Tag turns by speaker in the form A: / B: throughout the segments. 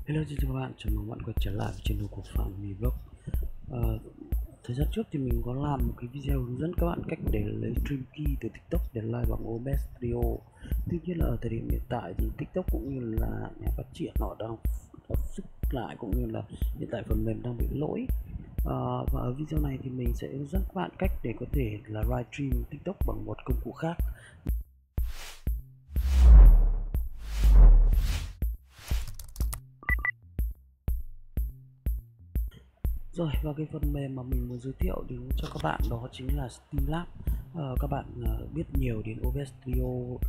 A: Hello xin chào các bạn, chào mừng bạn quay trở lại với channel của Phạm Mì Vlog. Thời gian trước thì mình có làm một cái video hướng dẫn các bạn cách để lấy stream key từ TikTok để live bằng OBS Studio. Tuy nhiên là ở thời điểm hiện tại thì TikTok cũng như là nhà phát triển họ đang fix lại, cũng như là hiện tại phần mềm đang bị lỗi. Và ở video này thì mình sẽ hướng dẫn các bạn cách để có thể là live stream TikTok bằng một công cụ khác. Rồi, và cái phần mềm mà mình muốn giới thiệu đến cho các bạn đó chính là Streamlabs. Các bạn biết nhiều đến OBS Studio,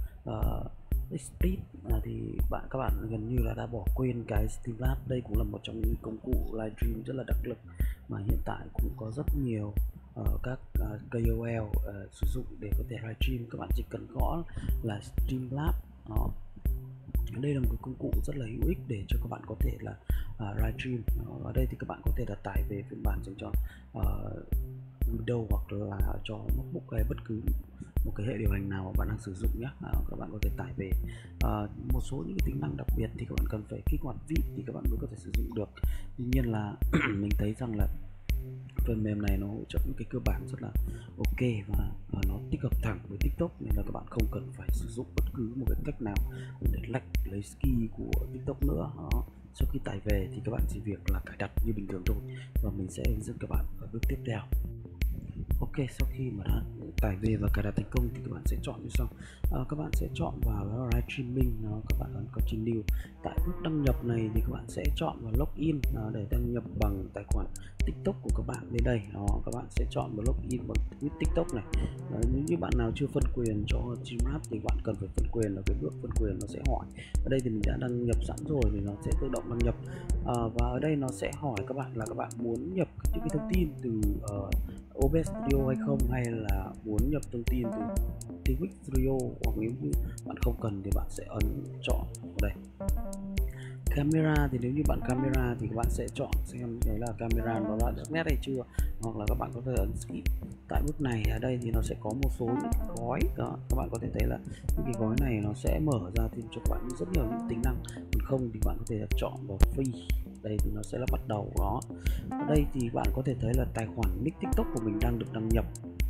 A: Split thì các bạn gần như là đã bỏ quên cái Streamlabs. Đây cũng là một trong những công cụ livestream rất là đắc lực mà hiện tại cũng có rất nhiều các KOL sử dụng để có thể livestream. Các bạn chỉ cần gõ là Streamlabs. Đây là một cái công cụ rất là hữu ích để cho các bạn có thể là livestream. Ở đây thì các bạn có thể là tải về phiên bản dành cho Windows hoặc là cho MacBook hay bất cứ một cái hệ điều hành nào mà bạn đang sử dụng nhé. Các bạn có thể tải về. Một số những cái tính năng đặc biệt thì các bạn cần phải kích hoạt VIP thì các bạn mới có thể sử dụng được. Tuy nhiên là mình thấy rằng là phần mềm này nó hỗ trợ những cái cơ bản rất là ok và nó tích hợp thẳng với TikTok, nên là các bạn không cần phải sử dụng bất cứ một cái cách nào để lấy ski của TikTok nữa. Sau khi tải về thì các bạn chỉ việc là cài đặt như bình thường thôi, và mình sẽ hướng dẫn các bạn ở bước tiếp theo. Ok, sau khi mà đã tải về và cài đặt thành công thì các bạn sẽ chọn như sau. Các bạn sẽ chọn vào live streaming, các bạn ấn continue. Tại bước đăng nhập này thì các bạn sẽ chọn vào login để đăng nhập bằng tài khoản TikTok của các bạn. Đến đây các bạn sẽ chọn vào login bằng TikTok này. Nếu như bạn nào chưa phân quyền cho Streamlabs thì bạn cần phải phân quyền, là cái bước phân quyền nó sẽ hỏi. Ở đây thì mình đã đăng nhập sẵn rồi thì nó sẽ tự động đăng nhập. Và ở đây nó sẽ hỏi các bạn là các bạn muốn nhập những cái thông tin từ OBS Studio hay không, hay là muốn nhập thông tin từ TWiX Studio, hoặc nếu như bạn không cần thì bạn sẽ ấn chọn ở đây. Camera thì nếu như bạn camera thì các bạn sẽ chọn xem đấy là camera nó đã được nét hay chưa, hoặc là các bạn có thể ấn skip. Tại bước này ở đây thì nó sẽ có một số những gói đó, các bạn có thể thấy là những cái gói này nó sẽ mở ra thêm cho các bạn rất nhiều những tính năng, còn không thì bạn có thể chọn vào free. Đây thì nó sẽ là bắt đầu đó. Ở đây thì bạn có thể thấy là tài khoản nick TikTok của mình đang được đăng nhập,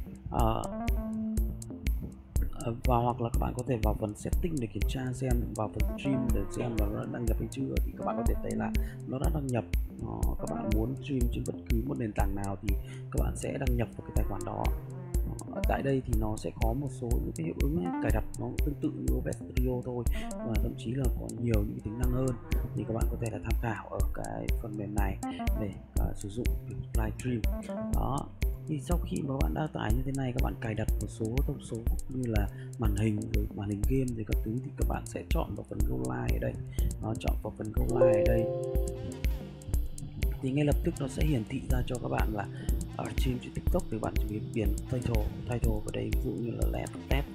A: và hoặc là các bạn có thể vào phần setting để kiểm tra xem, vào phần stream để xem là nó đã đăng nhập hay chưa, thì các bạn có thể thấy là nó đã đăng nhập. Các bạn muốn stream trên bất cứ một nền tảng nào thì các bạn sẽ đăng nhập vào cái tài khoản đó. Ở tại đây thì nó sẽ có một số những cái hiệu ứng cài đặt nó tương tự như OBS Studio thôi, và thậm chí là có nhiều những cái tính năng hơn, thì các bạn có thể là tham khảo ở cái phần mềm này để sử dụng livestream đó. Thì sau khi mà bạn đã tải như thế này, các bạn cài đặt một số thông số như là màn hình rồi màn hình game rồi các thứ, thì các bạn sẽ chọn vào phần Go Live ở đây. Chọn vào phần Go Live ở đây thì ngay lập tức nó sẽ hiển thị ra cho các bạn là ở stream trên TikTok thì bạn chỉ điền title vào đây, ví dụ như là left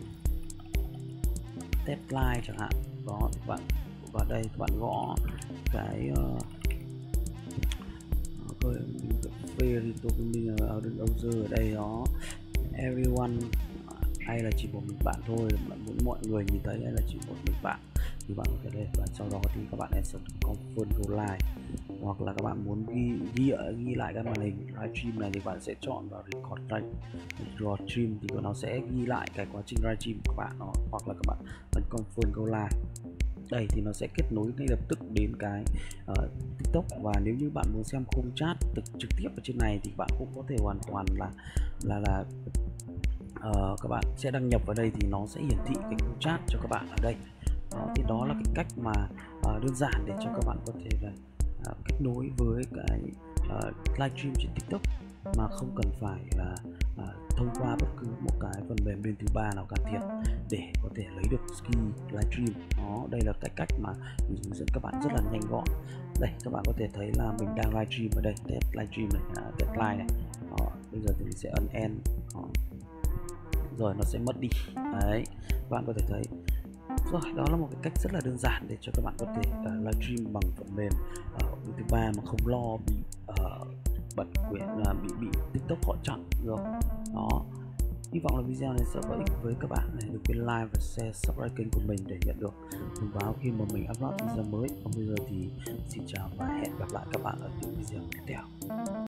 A: test live chẳng hạn đó. Thì bạn vào đây các bạn gõ cái browser ở đây đó, everyone, hay là chỉ một mình bạn thôi, bạn muốn mọi người nhìn thấy hay là chỉ một mình bạn thì bạn có thể lên, và sau đó thì các bạn sẽ confirm go live, hoặc là các bạn muốn ghi lại cái màn hình livestream này thì bạn sẽ chọn vào record stream thì nó sẽ ghi lại cái quá trình livestream của các bạn đó, hoặc là các bạn ấn confirm go live. Đây thì nó sẽ kết nối ngay lập tức đến cái TikTok, và nếu như bạn muốn xem khung chat trực tiếp ở trên này thì bạn cũng có thể hoàn toàn là các bạn sẽ đăng nhập vào đây thì nó sẽ hiển thị cái khung chat cho các bạn ở đây đó. Thì đó là cái cách mà đơn giản để cho các bạn có thể là kết nối với cái livestream trên TikTok mà không cần phải là thông qua bất cứ một cái phần mềm bên thứ ba nào can thiệp để có thể lấy được ski livestream đó. Đây là cái cách mà mình hướng dẫn các bạn rất là nhanh gọn. Đây các bạn có thể thấy là mình đang livestream ở đây, test livestream này, test live này đó. Bây giờ thì mình sẽ ấn end đó. Rồi nó sẽ mất đi đấy, các bạn có thể thấy. Rồi, đó là một cái cách rất là đơn giản để cho các bạn có thể livestream bằng phần mềm bên thứ ba mà không lo bị bật quyền, bị TikTok họ chặn rồi đó. Hy vọng là video này sẽ có ích với các bạn. Đừng quên like và share, subscribe kênh của mình để nhận được thông báo khi mà mình upload video mới. Còn bây giờ thì xin chào và hẹn gặp lại các bạn ở những video tiếp theo.